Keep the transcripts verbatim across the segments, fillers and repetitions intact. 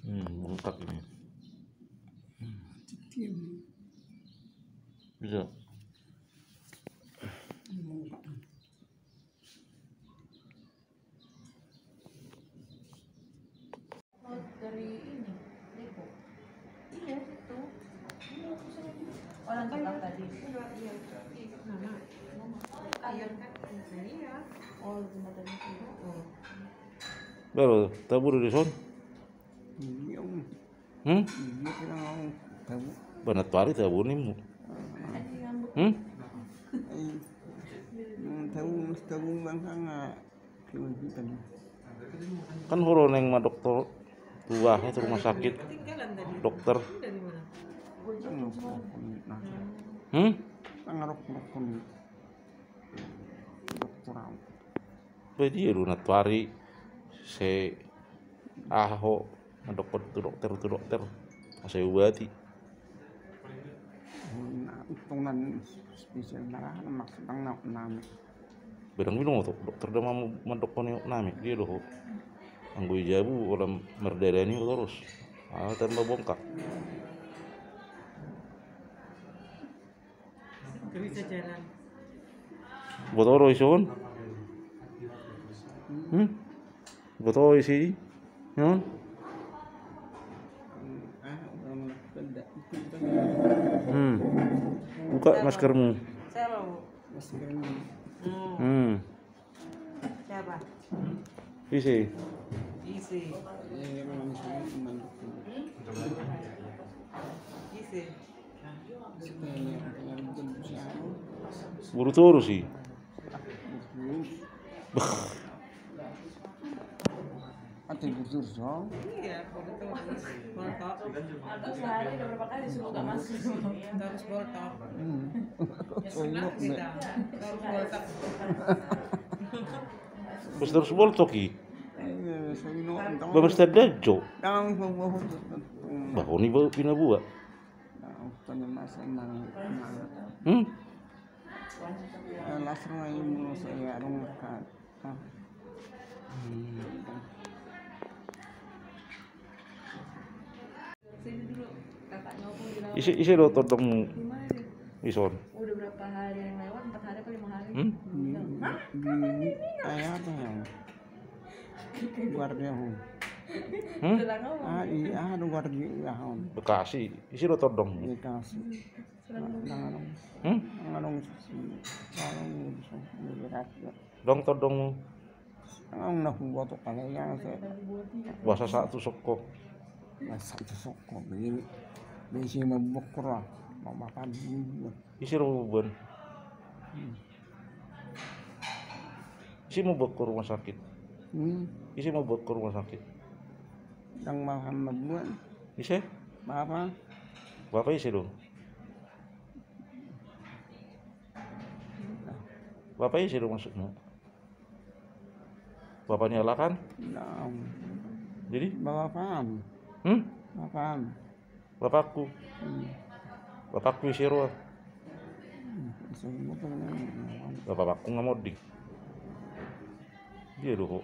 Hmm, bengkak ini. Bisa. Dari ini, Depok. Iya itu. Orang tukang tadi. Enggak, iya. Nama. Ayam kan? Iya. Oh, cuma tadi itu. Oh. Baru tabur di son. Iya. Hmm? Iya kira mau tahu. Banat pari tabur nih mu. Hmm? Mau tahu tahu bangsa nggak kewajiban. Kan horo neng ma dokter tua itu rumah sakit. Dokter. Hmm? Ngarok rokon. Dokter. Jadi ya lu natwari se aho dokter tu dokter tu dokter saya ubati. Nah, hitungan spesial darah maksud bang nak nami. Berang bilang tuh dokter dah mau mendokter nami dia doh. Anggo ijabu orang merdeka ini terus. Ah, tanpa bongkak. Gak bisa jalan. Buat orang ison? Hmm? Buat orang isi? Ya? Hmm. Buka maskermu. Selo. Maskernya. Hmm. Hmm. Siapa? Isi. Isi. Iya memang saya mendukung. Isi. Supaya yang berusaha. Buru turu sih. Atau bujur so? Iya, betul. Boltok. Aku sehari udah berapa kali suruh gak masuk. Terus boltok. Hmm. Enak kita. Terus boltok. Bos terus boltok ki. Iya, saya no. Bagus terdajo. Kang bawa Bahwa ni bawa pina buat. Nah, tanya masa nang. Hmm? Langsung aja mau saya rumah kan. Sini dulu. Kakaknya aku bilang. Isi isi lo todong Gimana deh? ison. Udah berapa hari yang lewat? Empat hari atau lima hari? Hmm? Hah? Di ayah apa ya? Guardia home. Hmm? Sudah ngomong. Ah iya ada guardia home. Bekasi. Isi lo todong. Dikasih. Nangalong. Hmm? Nangalong sih. Nangalong bisa berat. Dong todong Nangalong nak buat kalian saya. bahasa satu soko. Masa itu soko begini. Besi membokor lah. Mau makan dulu. Isi lo buban. Isi mau bawa ke rumah sakit. Hmm. Isi mau bawa ke rumah sakit. Yang makan lebuan. Isi? Apa? Bapak isi lo. Bapak isi lo maksudnya. Bapak nyalakan? Nah, Jadi? bawa paham. Hmm? Bawa paham. Bapakku. Hmm. Bapakku isi lo. Semua pengen. Bapakku nggak mau di. Dia doh.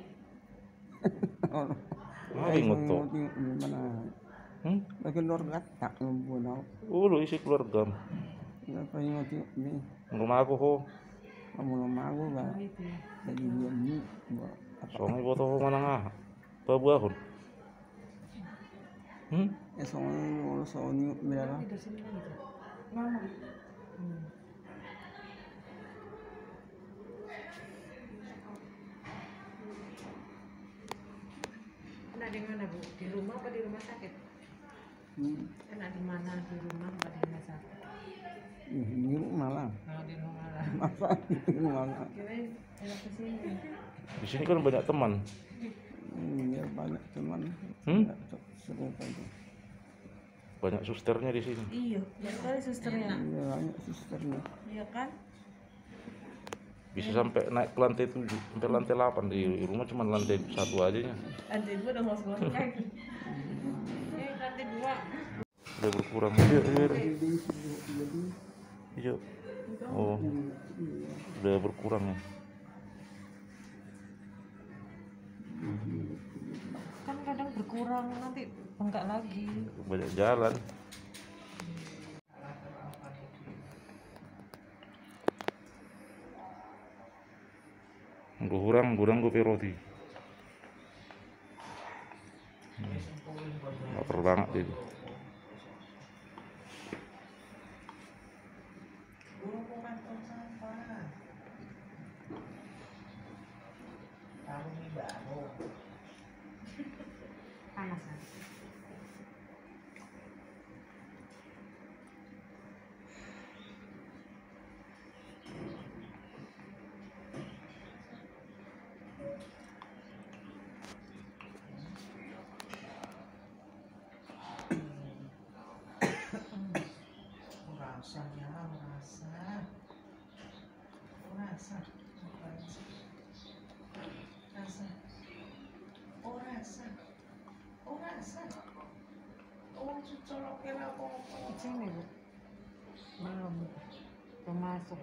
Ah, ingat tuh. Gimana? Hmm? Lagi luar kata ngebunuh. Oh, lo isi keluarga. Apa ingat ini? Rumah aku ho. Kamu rumah aku gak? Jadi dia ini. Soalnya botol mana ngah. Babahun. Hmm? Eh soalnya soalnya berapa? Enak di mana Bu? Di rumah apa di rumah sakit? Hmm. Enak di mana? Di rumah apa di rumah sakit? Ini malah. Kalau di rumah lah. Masa ini malah. Kirain enak ke sini. Di sini kan banyak teman. Iya banyak teman. Hmm? Seru itu. Banyak susternya di sini. Iya, banyak sekali susternya. Iya banyak susternya. Iya kan? Bisa sampai naik ke lantai tujuh, sampai lantai delapan. Di rumah cuma lantai satu aja nya. Lantai dua udah mau sekolah kaki. Eh, lantai dua. Udah berkurang. Iya, iya, iya. Oh, udah berkurang ya. Kan kadang berkurang. kurang nanti bengkak lagi. Banyak jalan. Gue kurang, kurang gue roti. Lapar banget itu. Panas kan? Merasa ya, merasa, merasa, rasa, oh rasa, oh rasa, oh coloknya apa? Di sini bu, belum termasuk.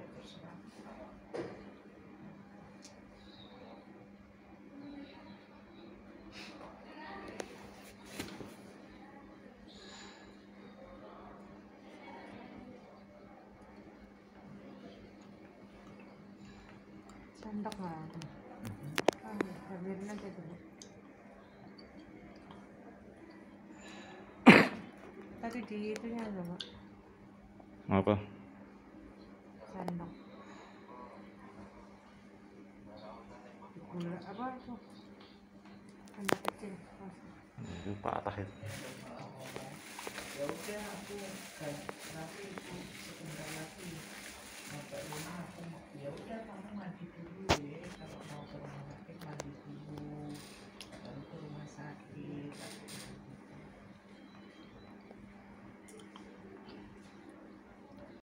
Sendok nggak ada. Ah, biarin aja dulu. Tadi di itunya ada pak. Apa? Sendok. Di gula apa itu? Sendok kecil. Itu patah itu. Ya udah aku kayak nanti itu sebentar lagi sampai rumah aku mau ya udah kamu mandi dulu ya kalau mau ke rumah sakit mandi dulu baru ke rumah sakit.